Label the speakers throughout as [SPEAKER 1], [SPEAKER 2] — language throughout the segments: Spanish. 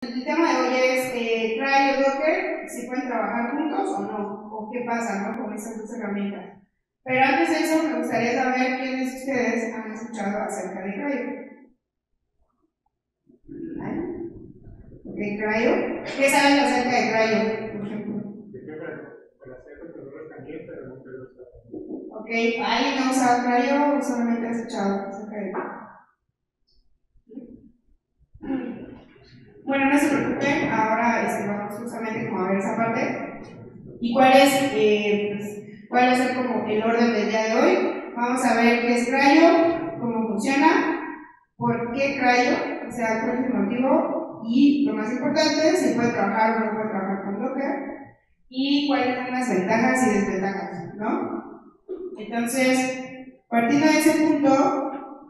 [SPEAKER 1] El tema de hoy es CRY o Docker, si pueden trabajar juntos o no, o qué pasa, ¿no?, con esas dos herramientas. Pero antes de eso, me gustaría saber quiénes de ustedes han escuchado acerca de CRY. Ok, CRY. ¿Qué saben acerca de CRY, por ejemplo? Ok, ¿alguien ha usado CRY o solamente ha escuchado acerca de CRY? Bueno, no se preocupen, ahora vamos justamente como a ver esa parte. ¿Y cuál va a ser como el orden del día de hoy? Vamos a ver qué es CRY, cómo funciona, por qué CRY, o sea, cuál es el motivo, y lo más importante, si puede trabajar o no puede trabajar con Docker, y cuáles son las ventajas y desventajas, ¿no? Entonces, partiendo de ese punto,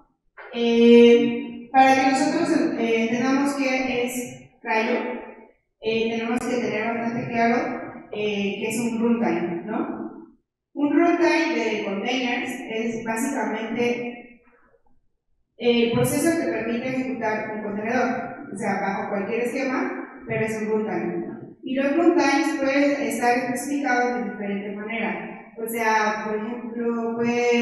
[SPEAKER 1] para que nosotros entendamos qué es CRY, tenemos que tener bastante claro qué es un runtime, ¿no? Un runtime de containers es básicamente el proceso que permite ejecutar un contenedor, o sea, bajo cualquier esquema, pero es un runtime. Y los runtimes pueden estar especificados de diferente manera. O sea, por ejemplo,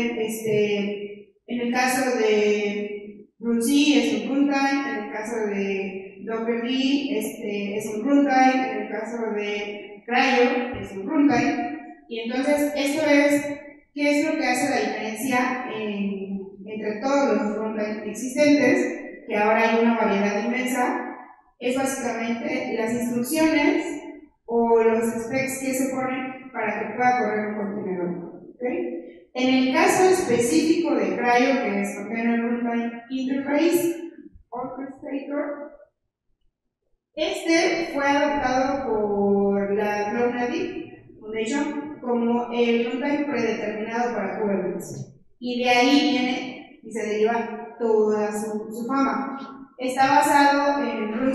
[SPEAKER 1] en el caso de Runc es un runtime, en el caso de Docker es un runtime, en el caso de CRY es un runtime. Y entonces, esto es, ¿qué es lo que hace la diferencia entre todos los runtimes existentes? Que ahora hay una variedad inmensa. Es básicamente las instrucciones o los specs que se ponen para que pueda correr un contenedor. ¿Okay? En el caso específico de CRY, que es Container Runtime Interface Orchestrator, este fue adoptado por la Cloud Native Foundation como el runtime predeterminado para Kubernetes. Y de ahí viene y se deriva toda su fama. Está basado en Runc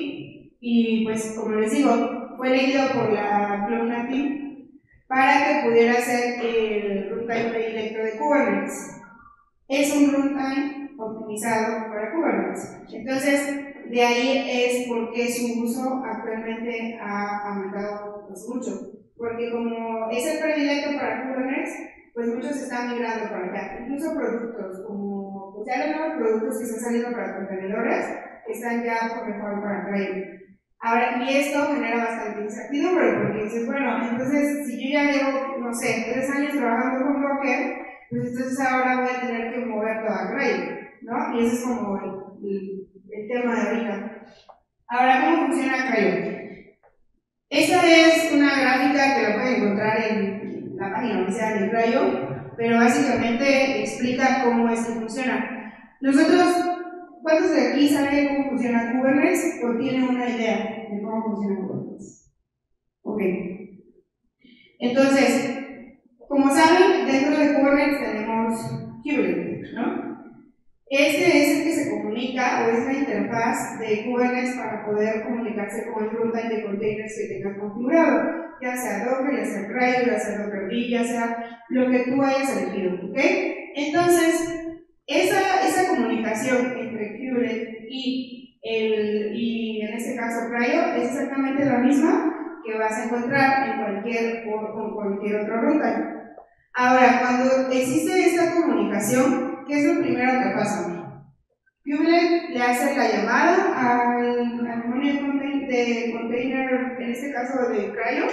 [SPEAKER 1] y, pues, como les digo, fue elegido por la Cloud Native para que pudiera ser el runtime predilecto de Kubernetes. Es un runtime optimizado para Kubernetes. Entonces, de ahí es porque su uso actualmente ha aumentado pues, mucho. Porque como es el predilecto para Kubernetes, pues muchos están migrando para allá. Incluso productos, como pues ya los nuevos productos que están saliendo para contenedores, están ya por mejor para CRY. Ahora, y esto genera bastante incertidumbre, porque dices, bueno, entonces si yo ya llevo, no sé, 3 años trabajando con Docker, pues entonces ahora voy a tener que mover toda CRY, ¿no? Y ese es como el tema de ahorita. Ahora, ¿cómo funciona CRY? Esta es una gráfica que la pueden encontrar en la página oficial de CRY, pero básicamente explica cómo es que funciona. Nosotros, ¿cuántos de aquí saben cómo funciona Kubernetes o tienen una idea de cómo funciona Kubernetes? Ok. Entonces, como saben, dentro de Kubernetes tenemos Kubernetes, ¿no? Este es el que se comunica, o es la interfaz de Kubernetes para poder comunicarse con el runtime de containers que tengas configurado, ya sea Docker, ya sea CRY, ya sea Docker, ya sea lo que tú hayas elegido, ¿ok? Entonces, esa comunicación entre Kubernetes y en este caso CRY es exactamente la misma que vas a encontrar con cualquier otro runtime. Ahora, cuando existe esta comunicación, ¿qué es lo primero que pasa? Kubernetes le hace la llamada al demonio de container, en este caso de CRY,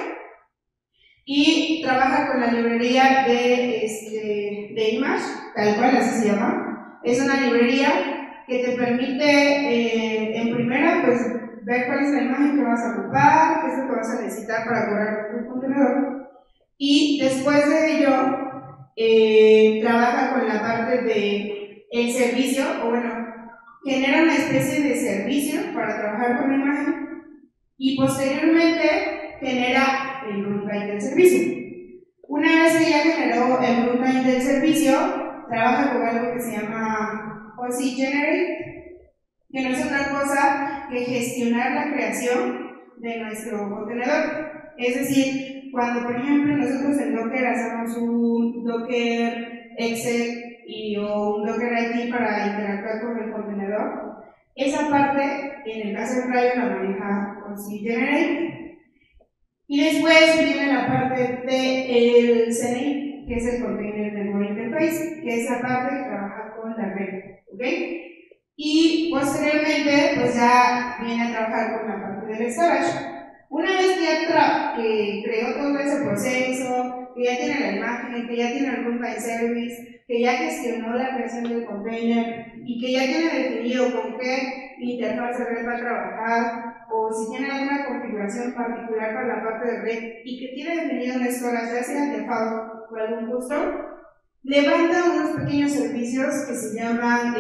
[SPEAKER 1] y trabaja con la librería de Image, tal cual así se llama. Es una librería que te permite, en primera, pues, ver cuál es la imagen que vas a ocupar, qué es lo que vas a necesitar para correr tu contenedor. Y después de ello, trabaja con la parte de el servicio, o bueno, genera una especie de servicio para trabajar con la imagen y posteriormente genera el runtime del servicio. Una vez que ya generó el runtime del servicio, trabaja con algo que se llama POSIX Generate, que no es otra cosa que gestionar la creación de nuestro contenedor. Es decir, cuando por ejemplo nosotros en Docker hacemos un Docker exec o un Docker IT para interactuar con el contenedor, esa parte, en el caso de Crayon, la maneja OSI Generate. Y después viene la parte del CNI, que es el Container Network Interface, que es la parte que trabaja con la red, ¿ok? Y posteriormente, pues ya viene a trabajar con la parte del storage. Una vez que creó todo ese proceso, que ya tiene la imagen, que ya tiene el runtime service, que ya gestionó la creación del container y que ya tiene definido con qué interfaz de red va a trabajar, o si tiene alguna configuración particular para la parte de red y que tiene definido un storage, ya sea default o algún custom, levanta unos pequeños servicios que se llaman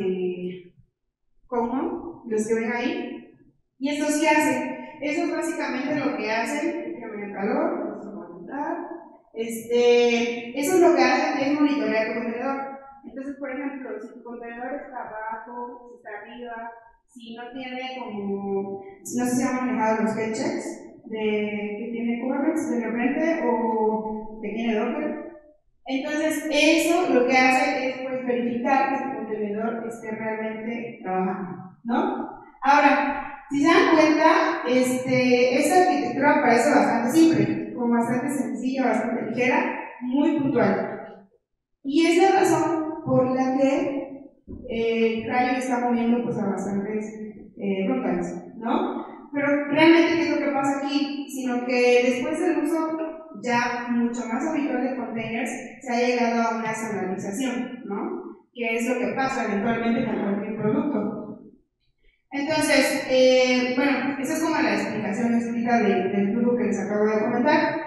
[SPEAKER 1] common, los que ven ahí. ¿Y estos qué hacen? Eso es básicamente lo que hacen, déjame el calor, vamos a aguantar. Eso es lo que hacen, es monitorear tu contenedor. Entonces, por ejemplo, si tu contenedor está abajo, si está arriba, si no tiene como, si no se han manejado los head checks que tiene Kubernetes de repente o que tiene Docker. Entonces, eso lo que hace es pues, verificar que tu contenedor esté realmente trabajando, ¿no? Ahora, si se dan cuenta, esta arquitectura parece bastante simple, como bastante sencilla, bastante ligera, muy puntual. Y es la razón por la que Crayon está moviendo pues, a bastantes runtimes, ¿no? Pero realmente, ¿qué es lo que pasa aquí? Sino que después del uso ya mucho más habitual de containers, se ha llegado a una estandarización, ¿no? Que es lo que pasa eventualmente con cualquier producto. Entonces, bueno, esa es como la explicación escrita del flujo que les acabo de comentar.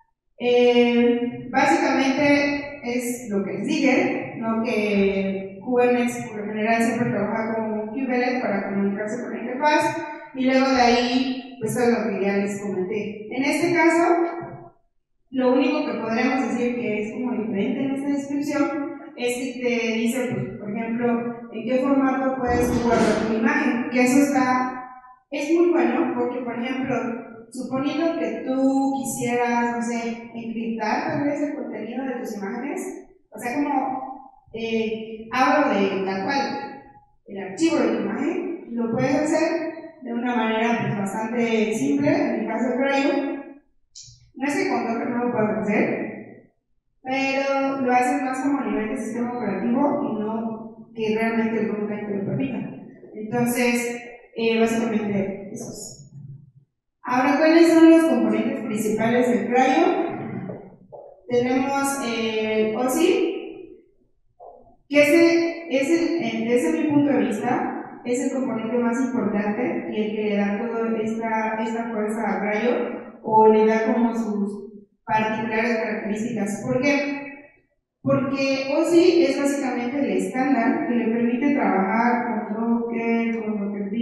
[SPEAKER 1] Básicamente es lo que les dije, ¿no? Que Kubernetes por lo general siempre trabaja con kubelet para comunicarse con la interfaz y luego de ahí, pues todo lo que ya les comenté. En este caso, lo único que podremos decir que es como diferente en esta descripción es que te dice, pues, por ejemplo, en qué formato puedes guardar tu imagen, que eso es muy bueno porque, por ejemplo, suponiendo que tú quisieras, no sé, encriptar tal vez el contenido de tus imágenes, o sea, como hablo de tal cual, el archivo de tu imagen, lo puedes hacer de una manera pues, bastante simple, en el caso de Crayon. No es que con Docker no lo puedas hacer, pero lo haces más como a nivel de sistema operativo y no que realmente el runtime te lo permita. Entonces, básicamente eso es. Ahora, ¿cuáles son los componentes principales del Crayon? Tenemos el OSI, que desde mi punto de vista, es el componente más importante y el que le da toda esta fuerza a Crayon o le da como sus particulares características. ¿Por qué? Porque OSI es básicamente el estándar que le permite trabajar con Docker, con Dockerb,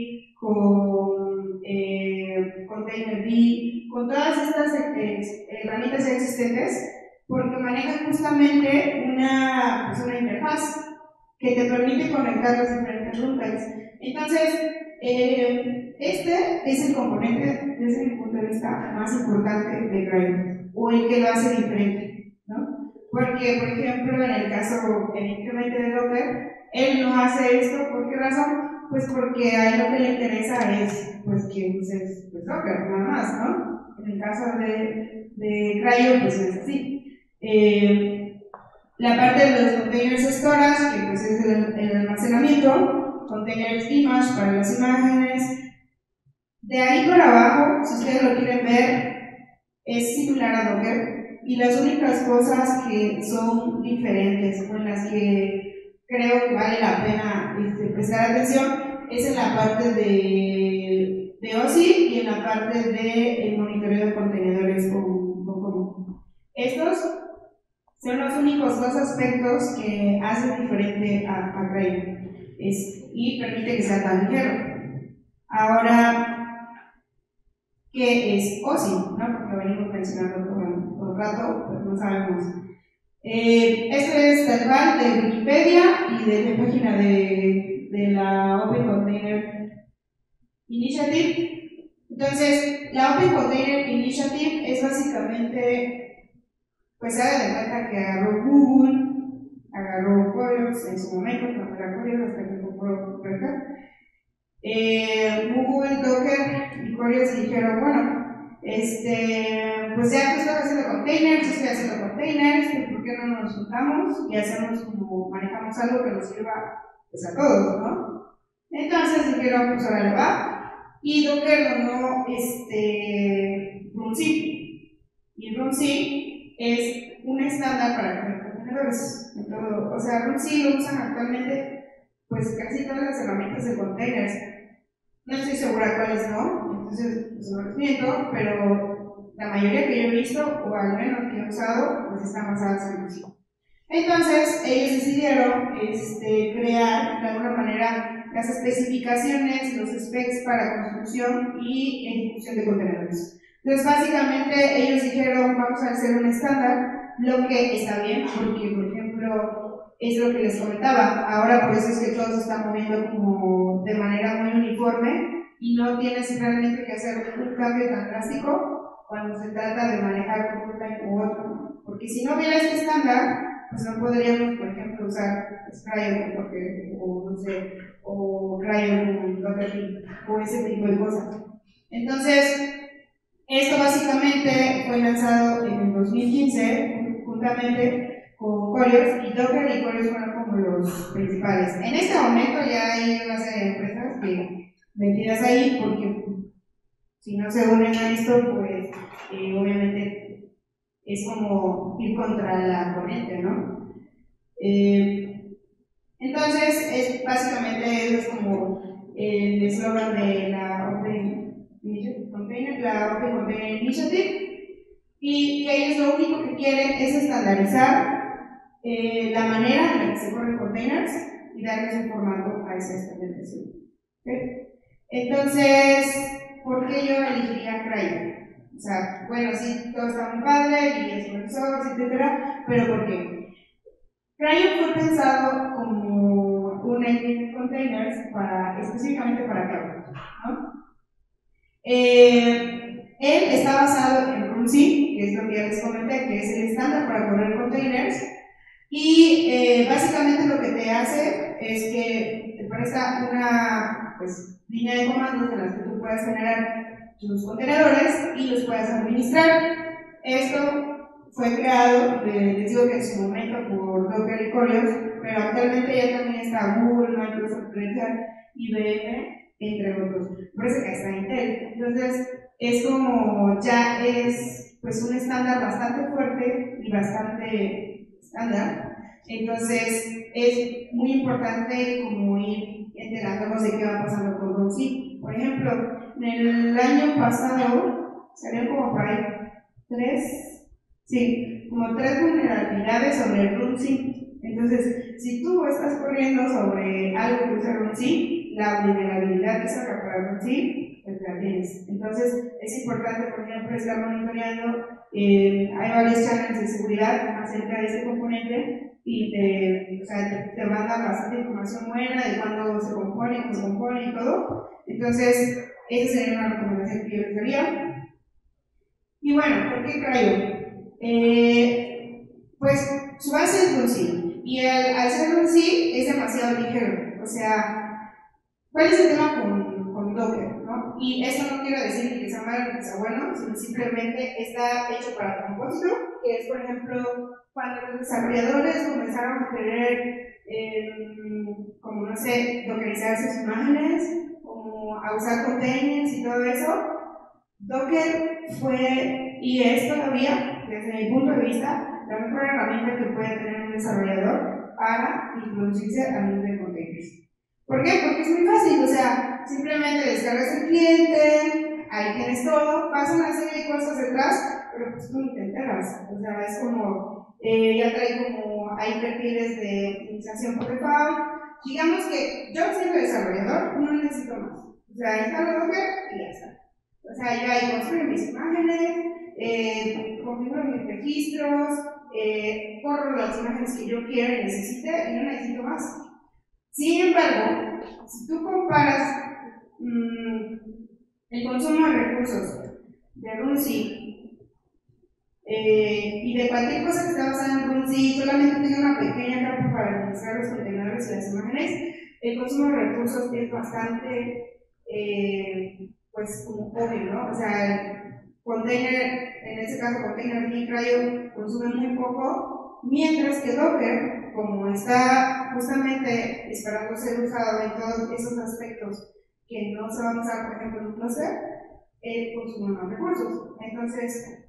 [SPEAKER 1] con Containerd, con todas estas herramientas ya existentes, porque manejan justamente una interfaz que te permite conectar las diferentes runtimes. Entonces, este es el componente, desde mi punto de vista, más importante de Crayon, o el que lo hace diferente, ¿no? Porque, por ejemplo, en el caso evidentemente de Docker, él no hace esto, ¿por qué razón? Pues porque a él lo que le interesa es pues, que uses pues, Docker, nada más, ¿no? En el caso de Crayon, pues es así. La parte de los containers storage, que pues es el almacenamiento, containers image para las imágenes. De ahí para abajo, si ustedes lo quieren ver, es similar a Docker y las únicas cosas que son diferentes o en las que creo que vale la pena prestar atención es en la parte de OSI y en la parte de monitoreo de contenedores con estos son los únicos dos aspectos que hacen diferente a Crayon y permite que sea tan ligero. Ahora, ¿qué es OSI? ¿No? Porque venimos mencionando todo el rato, pero no sabemos. Esto es tal cual de Wikipedia y de la página de la Open Container Initiative. Entonces, la Open Container Initiative es básicamente pues se da de cuenta que agarró Google, agarró Firefox en su momento, cuando era Firefox, hasta que compró Red Hat, Google, Docker y Corios dijeron, bueno, pues ya que estoy haciendo containers, yo estoy haciendo containers, pues ¿por qué no nos juntamos y hacemos como, manejamos algo que nos sirva pues a todos, ¿no? Entonces dijeron, pues ahora le va, y Docker donó RunZip, y RunZip es un estándar para crear contenedores, o sea, RunZip lo usan actualmente pues casi todas las herramientas de containers. No estoy segura cuáles no, entonces pues no les miento, pero la mayoría que yo he visto, o al menos que he usado, pues están basadas en RunZip. Entonces, ellos decidieron crear de alguna manera las especificaciones, los specs para construcción y ejecución de contenedores. Entonces, básicamente, ellos dijeron, vamos a hacer un estándar, lo que está bien, porque, por ejemplo, es lo que les comentaba, ahora por eso es que todo se está moviendo como de manera muy uniforme y no tienes realmente que hacer un cambio tan drástico cuando se trata de manejar un runtime u otro, porque si no hubiera este estándar, pues no podríamos, por ejemplo, usar Cryo porque, o no sé, o Cryo o ese tipo de cosas. Entonces, esto básicamente fue lanzado en el 2015, juntamente con Corios, y Docker y Corios fueron como los principales. En este momento ya hay una serie de empresas que metidas ahí, porque si no se unen a esto, pues obviamente es como ir contra la corriente, ¿no? Entonces, básicamente eso es como el eslogan de la Open Container Initiative, y que ellos lo único que quieren es estandarizar la manera en la que se corren containers y darles un formato a esa estandarización. ¿Okay? Entonces, ¿por qué yo elegiría Cryo? O sea, bueno, sí, todo está muy padre y es open source, etcétera, pero ¿por qué? Cryo fue pensado como un engine de containers específicamente para cloud, ¿no? Él está basado en RunZip, que es lo que ya les comenté, que es el estándar para correr containers, y básicamente lo que te hace es que te presta una pues, línea de comandos en las que tú puedas generar tus contenedores y los puedas administrar. Esto fue creado, les digo que en su momento por Docker y Corios, pero actualmente ya también está Google, Microsoft, Red Hat, IBM, entre otros. Parece que está Intel. Entonces, es como ya es pues un estándar bastante fuerte y bastante estándar. Entonces, es muy importante como ir enterándonos de qué va pasando con RunZip. Por ejemplo, en el año pasado salieron como por ahí como tres vulnerabilidades sobre el RunZip. Entonces, si tú estás corriendo sobre algo que usa RunZip, la vulnerabilidad que salga para RunZip, pues la tienes. Entonces, es importante, por ejemplo, estar monitoreando. Hay varios channels de seguridad acerca de este componente y te mandan bastante información buena de cuándo se compone, cómo se compone y todo. Entonces, esa sería una recomendación que yo les daría. Y bueno, ¿por qué Cryo? Pues su base es RunZip, y al ser RunZip es demasiado ligero. O sea, ¿cuál es el tema con Docker? ¿No? Y eso no quiero decir ni que sea malo ni que sea bueno, sino simplemente está hecho para propósito, que es, por ejemplo, cuando los desarrolladores comenzaron a querer, como no sé, dockerizar sus imágenes, como a usar containers y todo eso, Docker fue y es todavía, desde mi punto de vista, la mejor herramienta que puede tener un desarrollador para introducirse al mundo de containers. ¿Por qué? Porque es muy fácil, o sea, simplemente descargas el cliente, ahí tienes todo, pasa una serie de cosas detrás, pero pues tú ni te enteras. O sea, es como, ya trae como, hay perfiles de optimización por default. Digamos que yo siendo desarrollador no necesito más. O sea, instalo Docker y ya está. O sea, yo ahí construyo mis imágenes, configuro mis registros, corro las imágenes que yo quiero y necesite y no necesito más. Sin embargo, si tú comparas el consumo de recursos de RunZip y de cualquier cosa que esté basada en RunZip, solamente tenga una pequeña capa para administrar los contenedores y las imágenes, el consumo de recursos es bastante, pues, como obvio, ¿no? O sea, el container, en este caso, container y Cryo consume muy poco, mientras que Docker, como está justamente esperando ser usado en todos esos aspectos que no se van a usar, por ejemplo, en un cluster, consume más recursos. Entonces,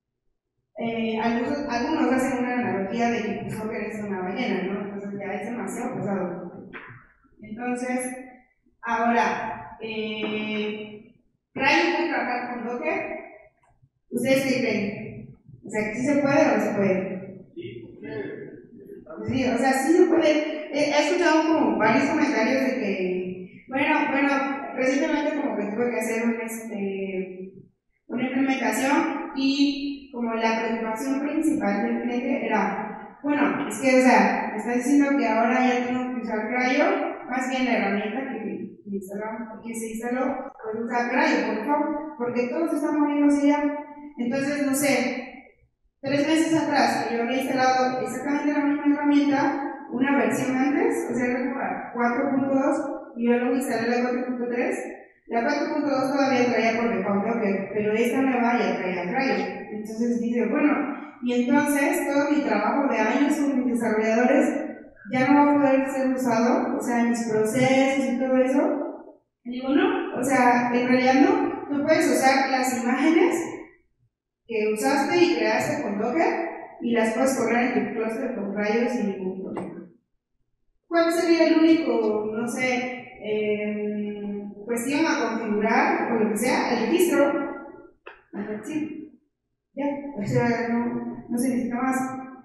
[SPEAKER 1] algunos hacen una analogía de que pues, Docker es una ballena, ¿no? Entonces ya es demasiado pesado. Entonces, ahora, ¿Cryo puede trabajar con Docker? ¿Ustedes qué creen? O sea, ¿sí se puede o no se puede? Sí, o sea, sí se puede. He escuchado como varios comentarios de que, bueno, recientemente como que tuve que hacer una implementación y como la preocupación principal del cliente era, bueno, es que, o sea, me está diciendo que ahora ya tengo que usar Cryo, más bien la herramienta que se instaló, pues usar Cryo, por favor, porque todos están moviéndose ya. Entonces, no sé, 3 meses atrás que yo había instalado exactamente la misma herramienta, una versión antes, o sea, era como la 4.2, y yo luego instalé la 4.3. La 4.2 todavía traía por default Docker, pero esta nueva ya traía Cryo. Entonces dice, bueno, y entonces todo mi trabajo de años con mis desarrolladores ya no va a poder ser usado, o sea, mis procesos y todo eso. Y digo, no, o sea, en realidad no, tú puedes usar las imágenes que usaste y creaste con Docker y las puedes correr en tu cluster con Cryo sin ningún problema. ¿Cuál sería el único, no sé, cuestión a configurar o lo que sea? El registro. Sí, ya, o sea, no se necesita más.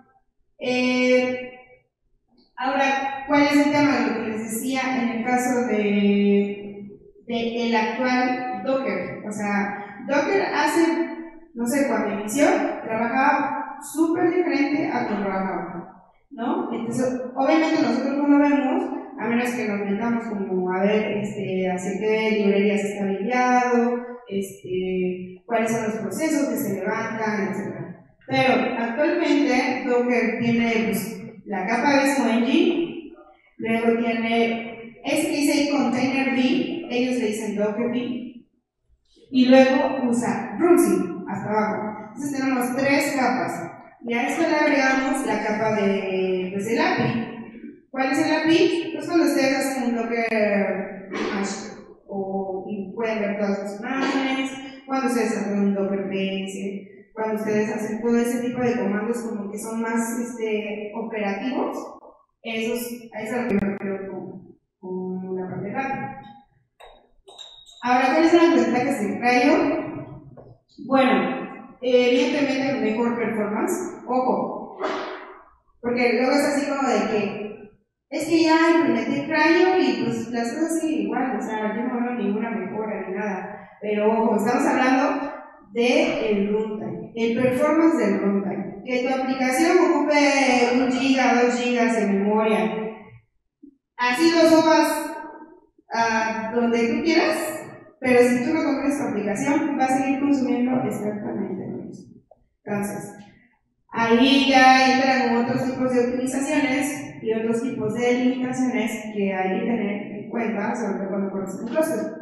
[SPEAKER 1] Ahora, ¿cuál es el tema? Lo que les decía en el caso de el actual Docker. O sea, Docker hace, no sé, cuando inició, trabajaba súper diferente a como trabajaba, ¿no? Entonces, obviamente nosotros no lo vemos, a menos que nos metamos como a ver hacia qué librerías está enviado, cuáles son los procesos que se levantan, etc. Pero actualmente Docker tiene pues, la capa de su engine, luego tiene, es que dice Container B, ellos le dicen Docker B, y luego usa Runzy hasta abajo. Entonces tenemos 3 capas. Y a esto le agregamos la capa de, pues, el API. ¿Cuál es el API? Pues cuando ustedes hacen un Docker Hash, y pueden ver todas sus imágenes, cuando ustedes hacen un Docker PS, cuando ustedes hacen todo ese tipo de comandos como que son más operativos, eso es a lo que me refiero con la parte de API. Ahora, ¿cuáles son las ventajas de Cryo? Bueno, evidentemente mejor performance. Ojo, porque luego es así como de que es que ya implementé Cryo y pues las cosas siguen igual, o sea, yo no veo ninguna mejora ni nada. Pero ojo, estamos hablando del runtime, el performance del runtime. Que tu aplicación ocupe 1 giga, 2 gigas de memoria. Así lo subas a donde tú quieras, pero si tú no compras tu aplicación, va a seguir consumiendo exactamente lo mismo. Entonces, ahí ya entran otros tipos de optimizaciones y otros tipos de limitaciones que hay que tener en cuenta, sobre todo cuando corres un clúster.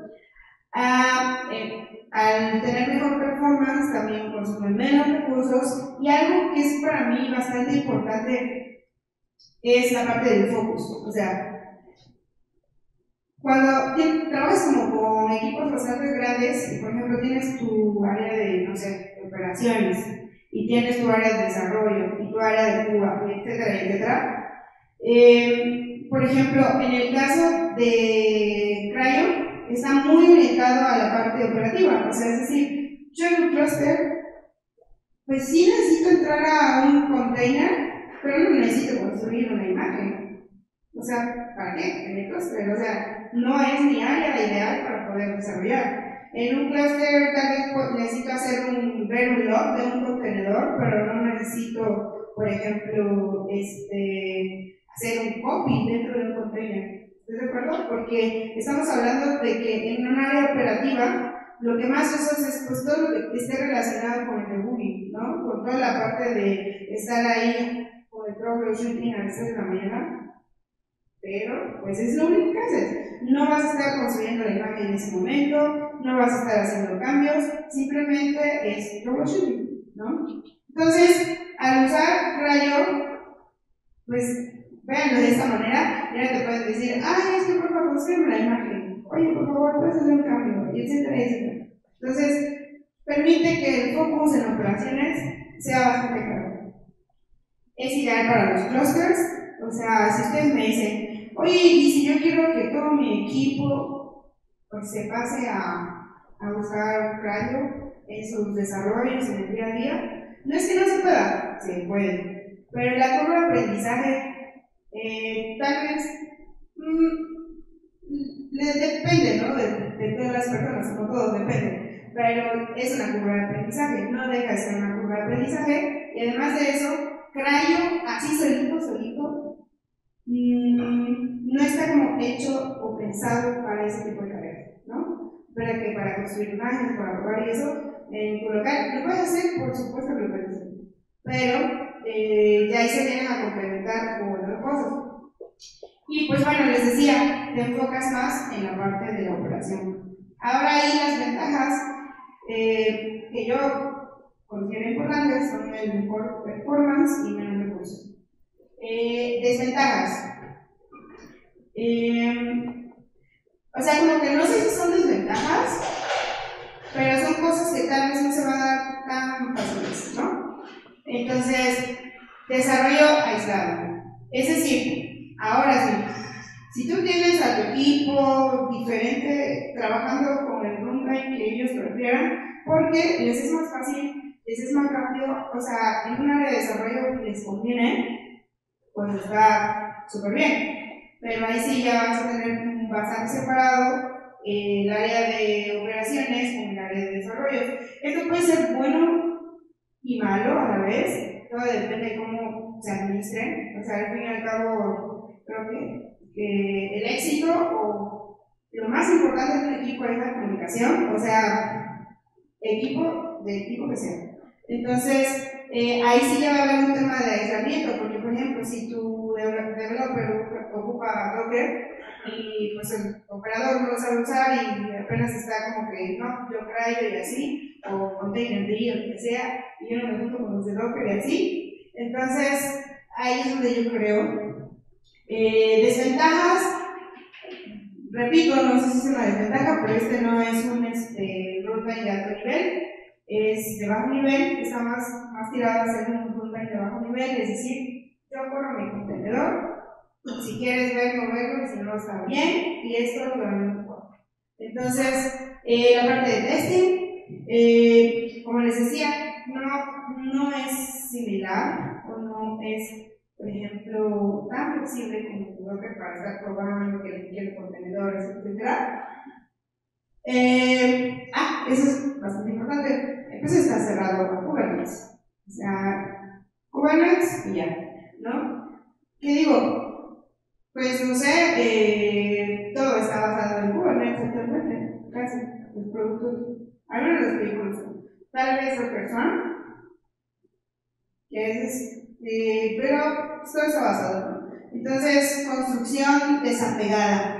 [SPEAKER 1] Al tener mejor performance, también consume menos recursos, y algo que es para mí bastante importante es la parte del focus. O sea, cuando trabajas como con equipos bastante grandes, y por ejemplo tienes tu área de, no sé, de operaciones, y tienes tu área de desarrollo, y tu área de Cuba, etcétera, etcétera. Por ejemplo, en el caso de Cryo, está muy orientado a la parte operativa, o sea, es decir, yo en un cluster, pues sí necesito entrar a un container, pero no necesito construir una imagen. O sea, ¿para qué? En el clúster, o sea, no es mi área ideal para poder desarrollar. En un clúster tal vez necesito ver un log de un contenedor, pero no necesito, por ejemplo, hacer un copy dentro de un container. ¿Estás de acuerdo? Porque estamos hablando de que en un área operativa lo que más usas es pues, todo lo que esté relacionado con el debugging, ¿no? Con toda la parte de estar ahí con el troubleshooting a veces de la mañana. pero pues es lo único que haces. No vas a estar construyendo la imagen en ese momento, no vas a estar haciendo cambios, simplemente es troubleshooting, ¿no? Entonces, al usar Crayo, pues véanlo de esta manera, ya te pueden decir, ay, es que por favor, construyeme la imagen, oye, por favor, puedes hacer un cambio, y etcétera, etcétera. Entonces, permite que el focus en operaciones sea bastante claro. Es ideal para los clusters, o sea, si ustedes me dicen, oye, y si yo quiero que todo mi equipo pues, se pase a usar Crayo en sus desarrollos en el día a día, no es que no se pueda, se puede, pero la curva de aprendizaje tal vez depende, ¿no? De todas las personas, como todos depende, pero es una curva de aprendizaje, no deja de ser una curva de aprendizaje, y además de eso, Crayo, así solito, no está como hecho o pensado para ese tipo de tareas, ¿no? Para construir imágenes, para probar y eso, en tu local, lo puedes hacer, por supuesto que lo puedes hacer, pero ya ahí se vienen a complementar con otras cosas. Y pues bueno, les decía, te enfocas más en la parte de la operación. Ahora ahí las ventajas que yo considero importantes son el mejor performance y menos recursos. Desventajas. O sea, como que no sé si son desventajas, pero son cosas que tal vez no se van a dar tan fáciles, ¿no? Entonces, desarrollo aislado. Es decir, ahora sí, si tú tienes a tu equipo diferente trabajando con el runtime que ellos prefieran, porque les es más fácil, les es más rápido, o sea, en un área de desarrollo les conviene, pues está súper bien. Pero ahí sí ya vas a tener bastante separado el área de operaciones con el área de desarrollo. Esto puede ser bueno y malo a la vez, todo depende de cómo se administren. O sea, al fin y al cabo, creo que el éxito o lo más importante de un equipo es la comunicación, o sea, equipo de equipo que sea. Entonces, ahí sí ya va a haber un tema de aislamiento, porque por ejemplo, si tu developer ocupa Docker y pues el operador no lo sabe usar y apenas está como que no, yo Crayo y así, o Containerd o lo que sea, y yo no me junto con los de Docker y así, entonces ahí es donde yo creo. Desventajas, repito, no sé si es una desventaja, pero este no es un runtime de alto nivel, es de bajo nivel, está más tirado a ser un runtime de bajo nivel, es decir, yo corro mi contenedor, si quieres verlo, verlo, si no está bien, y esto lo realmente puedo. Entonces, la parte de testing, como les decía, no es similar o no es, por ejemplo, tan flexible como Docker para estar probando que requiere contenedores, etc. Eso es bastante importante. Entonces está cerrado a Kubernetes. O sea, Kubernetes y ya, ¿no? ¿Qué digo? Pues no sé, todo está basado en Kubernetes actualmente, casi, los productos, al menos los que yo conozco. Tal vez Docker Swarm, que es, pero todo está basado, ¿no? Entonces, construcción desapegada.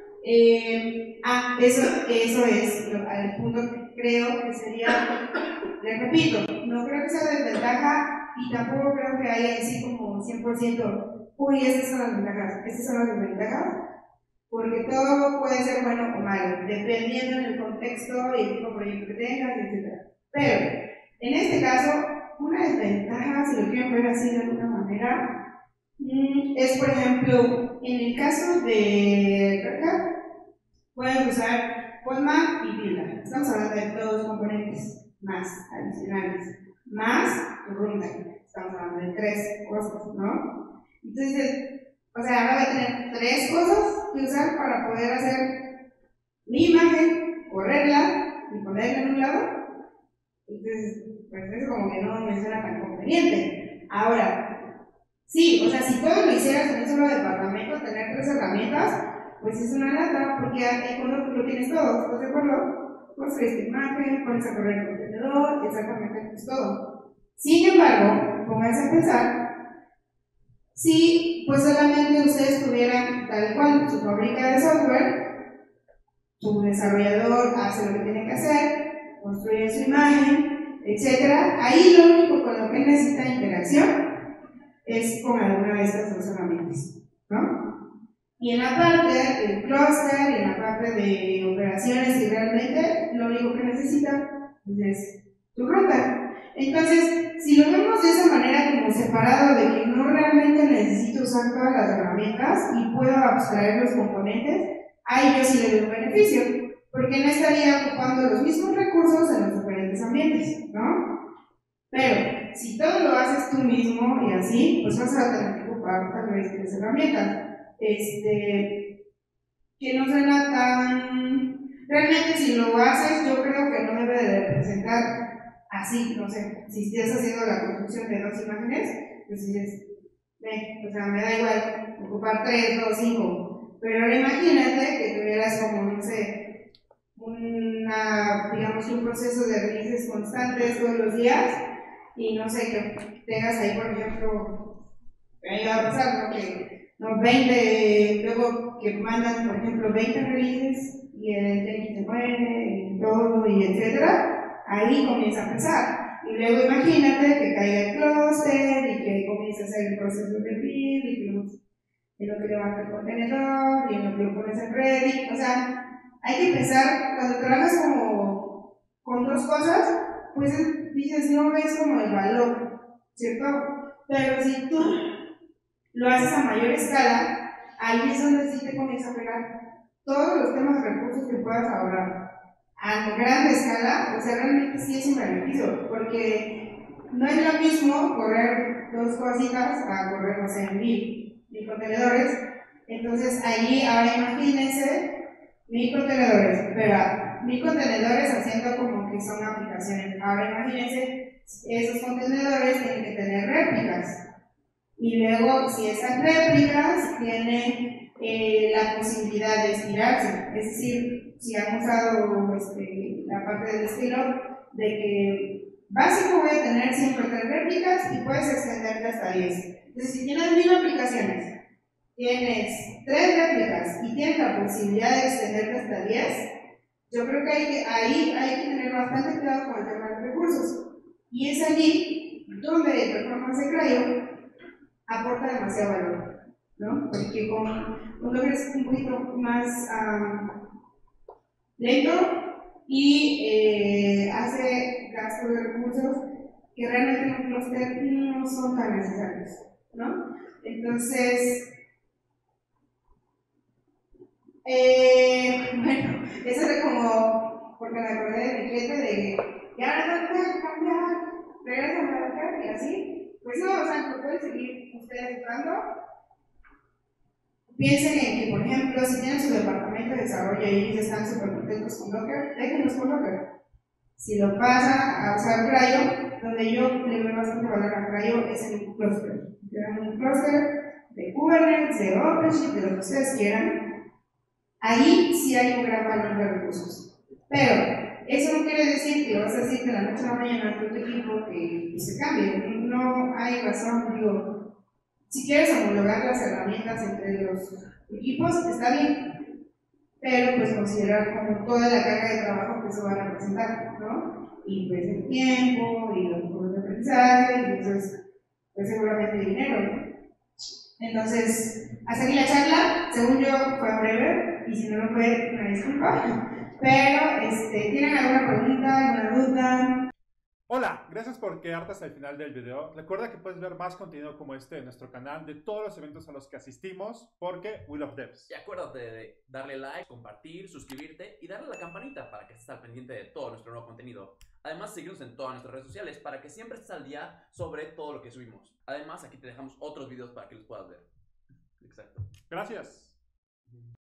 [SPEAKER 1] Eso es al punto que creo que sería, les repito, no creo que sea desventaja y tampoco creo que haya así como 100%, uy, estas son las ventajas, estas son las desventajas, porque todo puede ser bueno o malo, dependiendo del contexto y el tipo de proyecto que tengas, etc. Pero, en este caso, una desventaja, si lo quieren ver así de alguna manera, es por ejemplo, en el caso de Red Hat, puedes usar Postman y Pila. Estamos hablando de todos los componentes más adicionales, más tu runtime. Estamos hablando de 3 cosas, ¿no? Entonces, o sea, ahora voy a tener 3 cosas que usar para poder hacer mi imagen, correrla y ponerla en un lado. Entonces, pues eso como que no me suena tan conveniente. Ahora, sí, o sea, si todo lo hicieras en un solo departamento, tener 3 herramientas, pues es una lata, porque cuando tú lo tienes todo, ¿estás de acuerdo? Construyes tu imagen, pones a correr el contenedor, exactamente, pues todo. Sin embargo, pónganse a pensar si pues solamente ustedes tuvieran tal cual su fábrica de software, su desarrollador hace lo que tiene que hacer, construye su imagen, etcétera. Ahí lo único con lo que necesita interacción es con alguna de estas dos herramientas, ¿no? Y en la parte del clúster y en la parte de operaciones, y realmente lo único que necesita pues, es tu router. Entonces, si lo vemos de esa manera como separado de que no realmente necesito usar todas las herramientas y puedo abstraer los componentes, ahí yo sí le doy un beneficio, porque no estaría ocupando los mismos recursos en los diferentes ambientes, ¿no? Pero si todo lo haces tú mismo y así, pues vas a tener que ocupar tal vez tres herramientas. Que no suena tan... Realmente si lo haces, yo creo que no debe de representar así, no sé, si estás haciendo la construcción de dos imágenes, pues dices, o sea, me da igual ocupar 3, 2, 5. Pero ahora imagínate que tuvieras como, no sé, digamos, un proceso de releases constantes todos los días y no sé, que tengas ahí, por ejemplo, ahí va a pasar, ¿no? Que no, 20, luego que mandan, por ejemplo, 20 releases y el tenis se muere y todo, y etcétera, ahí comienza a pesar. Y luego imagínate que caiga el clúster y que comience a hacer el proceso de build y que en lo que levanta el contenedor y en lo que lo pones en ready. O sea, hay que pensar, cuando trabajas como con dos cosas, pues dices, no ves como el valor, ¿cierto? Pero si tú lo haces a mayor escala, ahí es donde sí te comienza a pegar todos los temas de recursos que puedas ahorrar. A gran escala, o sea, realmente sí es un beneficio, porque no es lo mismo correr dos cositas a correr, no sé, en mil contenedores. Entonces, allí, ahora imagínense 1000 contenedores, pero 1000 contenedores haciendo como que son aplicaciones. Ahora imagínense, esos contenedores tienen que tener réplicas. Y luego, si esas réplicas tienen la posibilidad de estirarse, es decir, si han usado la parte del estilo, de que básico voy a tener siempre 3 réplicas y puedes extenderte hasta 10. Entonces, si tienes 1000 aplicaciones, tienes 3 réplicas y tienes la posibilidad de extenderte hasta 10, yo creo que ahí hay que tener bastante cuidado con el tema de los recursos. Y es allí donde Performance de Cryo aporta demasiado valor, ¿no? Porque con Docker es un poquito más lento y hace gasto de recursos que realmente en un cluster no son tan necesarios, ¿no? Entonces, bueno, eso era como, porque me acordé de mi cliente de que ya no tengo que cambiar, regresa a Docker y así. Pues no, o sea, lo pueden seguir ustedes usando. Piensen en que, por ejemplo, si tienen su departamento de desarrollo y ellos están súper contentos con Docker, déjenlos con Docker. Si lo pasan a usar Cryo, donde yo le doy bastante valor a Cryo es en un cluster. Crean un cluster de Kubernetes, de OpenShift, de lo que ustedes quieran. Ahí sí hay un gran valor de recursos. Pero eso no quiere decir que vas a decir de la noche a la mañana a tu equipo que se cambie. No hay razón, digo. Si quieres homologar las herramientas entre los equipos, está bien, pero pues considerar como toda la carga de trabajo que eso va a representar, ¿no? Y pues el tiempo y los cursos de aprendizaje, y entonces, pues seguramente dinero, ¿no? Entonces, hasta aquí la charla, según yo fue breve, y si no lo fue, una disculpa, pero ¿tienen alguna pregunta, alguna duda?
[SPEAKER 2] Hola, gracias por quedarte hasta el final del video. Recuerda que puedes ver más contenido como este en nuestro canal de todos los eventos a los que asistimos porque we love devs.
[SPEAKER 3] Y acuérdate de darle like, compartir, suscribirte y darle a la campanita para que estés al pendiente de todo nuestro nuevo contenido. Además, síguenos en todas nuestras redes sociales para que siempre estés al día sobre todo lo que subimos. Además, aquí te dejamos otros videos para que los puedas ver. Exacto.
[SPEAKER 2] Gracias.